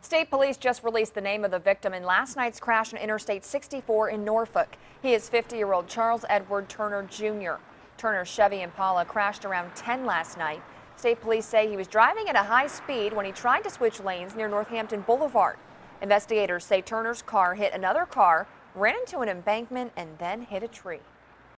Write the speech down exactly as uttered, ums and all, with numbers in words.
State police just released the name of the victim in last night's crash on Interstate sixty-four in Norfolk. He is fifty-year-old Charles Edward Turner Junior Turner's Chevy Impala crashed around ten last night. State police say he was driving at a high speed when he tried to switch lanes near Northampton Boulevard. Investigators say Turner's car hit another car, ran into an embankment, and then hit a tree.